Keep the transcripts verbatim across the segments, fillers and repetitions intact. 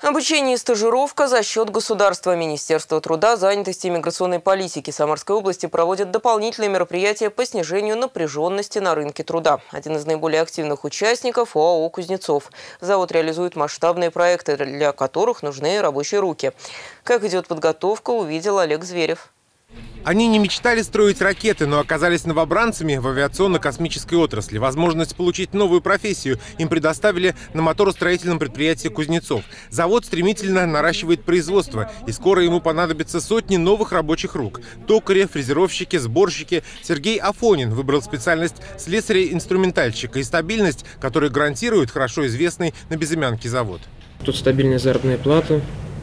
Обучение и стажировка за счет государства. Министерство труда, занятости и миграционной политики Самарской области проводит дополнительные мероприятия по снижению напряженности на рынке труда. Один из наиболее активных участников – ОАО «Кузнецов». Завод реализует масштабные проекты, для которых нужны рабочие руки. Как идет подготовка, увидел Олег Зверев. Они не мечтали строить ракеты, но оказались новобранцами в авиационно-космической отрасли. Возможность получить новую профессию им предоставили на моторостроительном предприятии «Кузнецов». Завод стремительно наращивает производство, и скоро ему понадобится сотни новых рабочих рук. Токари, фрезеровщики, сборщики. Сергей Афонин выбрал специальность слесаря-инструментальщика и стабильность, которую гарантирует хорошо известный на Безымянке завод. Тут стабильная заработная плата,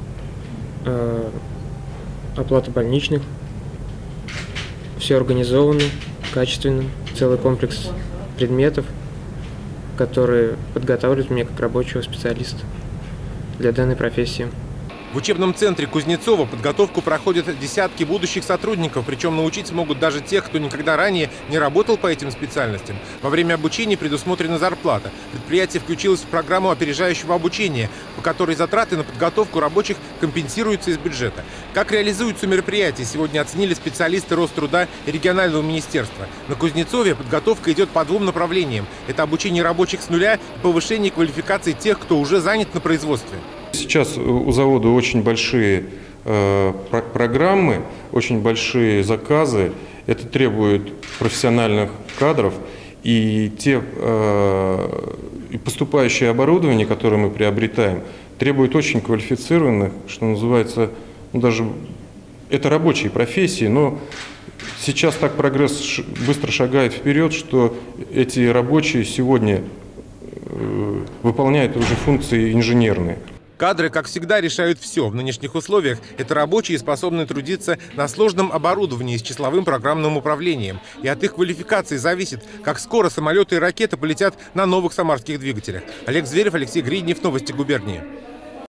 оплата больничных. Все организовано, качественно, целый комплекс предметов, которые подготавливают меня как рабочего специалиста для данной профессии. В учебном центре Кузнецова подготовку проходят десятки будущих сотрудников, причем научить смогут даже тех, кто никогда ранее не работал по этим специальностям. Во время обучения предусмотрена зарплата. Предприятие включилось в программу опережающего обучения, по которой затраты на подготовку рабочих компенсируются из бюджета. Как реализуются мероприятия, сегодня оценили специалисты Роструда и регионального министерства. На Кузнецове подготовка идет по двум направлениям. Это обучение рабочих с нуля и повышение квалификации тех, кто уже занят на производстве. Сейчас у завода очень большие э, про программы, очень большие заказы. Это требует профессиональных кадров. И те э, и поступающее оборудование, которое мы приобретаем, требует очень квалифицированных, что называется, ну, даже это рабочие профессии, но сейчас так прогресс быстро шагает вперед, что эти рабочие сегодня э, выполняют уже функции инженерные. Кадры, как всегда, решают все. В нынешних условиях это рабочие, способные трудиться на сложном оборудовании с числовым программным управлением. И от их квалификации зависит, как скоро самолеты и ракеты полетят на новых самарских двигателях. Олег Зверев, Алексей Гриднев, Новости губернии.